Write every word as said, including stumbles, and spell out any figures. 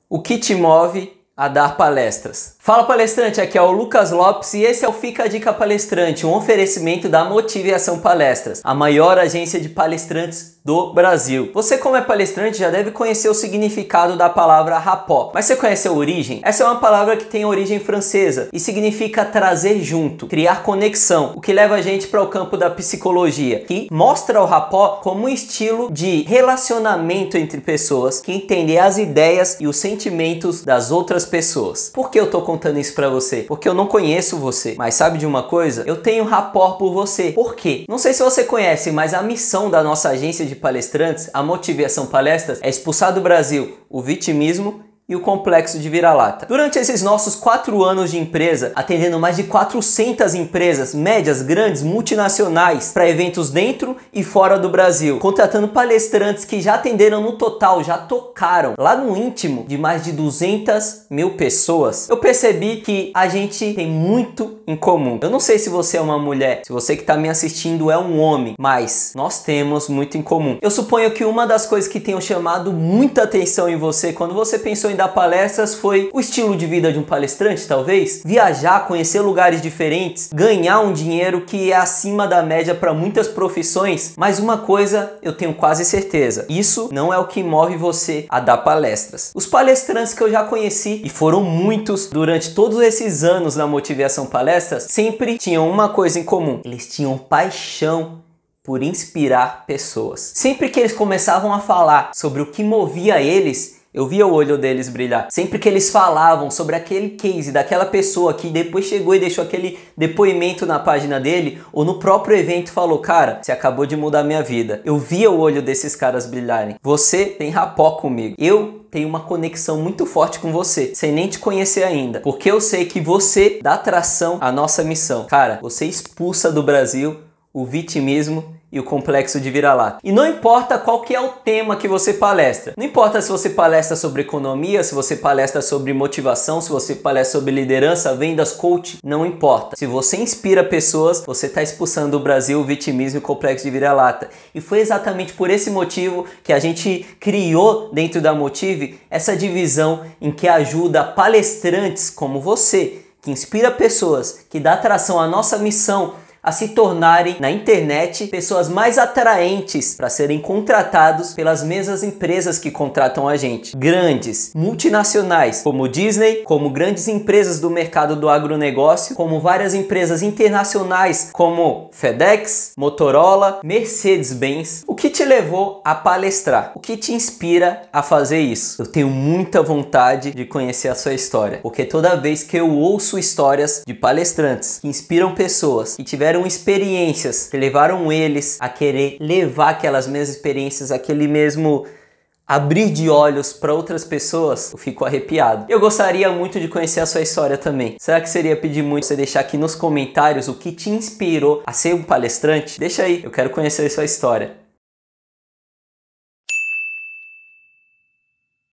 O que te move a dar palestras? Fala, palestrante, aqui é o Lucas Lopes e esse é o Fica a Dica Palestrante, um oferecimento da Motive Ação Palestras, a maior agência de palestrantes do Brasil. Você, como é palestrante, já deve conhecer o significado da palavra rapport, mas você conhece a origem? Essa é uma palavra que tem origem francesa e significa trazer junto, criar conexão, o que leva a gente para o campo da psicologia, que mostra o rapport como um estilo de relacionamento entre pessoas que entendem as ideias e os sentimentos das outras pessoas. Por que eu tô contando isso pra você? Porque eu não conheço você, mas sabe de uma coisa? Eu tenho rapport por você. Por quê? Não sei se você conhece, mas a missão da nossa agência de palestrantes, a Motive Ação Palestras, é expulsar do Brasil o vitimismo e o complexo de vira-lata. Durante esses nossos quatro anos de empresa, atendendo mais de quatrocentas empresas, médias, grandes, multinacionais, para eventos dentro e fora do Brasil, contratando palestrantes que já atenderam no total, já tocaram lá no íntimo de mais de duzentas mil pessoas, eu percebi que a gente tem muito em comum. Eu não sei se você é uma mulher, se você que está me assistindo é um homem, mas nós temos muito em comum. Eu suponho que uma das coisas que tenham chamado muita atenção em você quando você pensou em dar palestras foi o estilo de vida de um palestrante, talvez? Viajar, conhecer lugares diferentes, ganhar um dinheiro que é acima da média para muitas profissões, mas uma coisa eu tenho quase certeza, isso não é o que move você a dar palestras. Os palestrantes que eu já conheci, e foram muitos durante todos esses anos na Motive Ação Palestras, sempre tinham uma coisa em comum: eles tinham paixão por inspirar pessoas. Sempre que eles começavam a falar sobre o que movia eles, eu via o olho deles brilhar. Sempre que eles falavam sobre aquele case daquela pessoa que depois chegou e deixou aquele depoimento na página dele, ou no próprio evento falou: cara, você acabou de mudar minha vida. Eu via o olho desses caras brilharem. Você tem rapport comigo. Eu tenho uma conexão muito forte com você, sem nem te conhecer ainda. Porque eu sei que você dá tração à nossa missão. Cara, você expulsa do Brasil o vitimismo e o complexo de vira-lata. E não importa qual que é o tema que você palestra. Não importa se você palestra sobre economia, se você palestra sobre motivação, se você palestra sobre liderança, vendas, coaching, não importa. Se você inspira pessoas, você está expulsando do Brasil o vitimismo e o complexo de vira-lata. E foi exatamente por esse motivo que a gente criou dentro da Motive essa divisão em que ajuda palestrantes como você, que inspira pessoas, que dá atração à nossa missão, a se tornarem na internet pessoas mais atraentes para serem contratados pelas mesmas empresas que contratam a gente. Grandes, multinacionais, como Disney, como grandes empresas do mercado do agronegócio, como várias empresas internacionais como FedEx, Motorola, Mercedes-Benz. O que te levou a palestrar? O que te inspira a fazer isso? Eu tenho muita vontade de conhecer a sua história, porque toda vez que eu ouço histórias de palestrantes que inspiram pessoas, que tiveram experiências que levaram eles a querer levar aquelas mesmas experiências, aquele mesmo abrir de olhos para outras pessoas, eu fico arrepiado. Eu gostaria muito de conhecer a sua história também. Será que seria pedir muito você deixar aqui nos comentários o que te inspirou a ser um palestrante? Deixa aí, eu quero conhecer a sua história.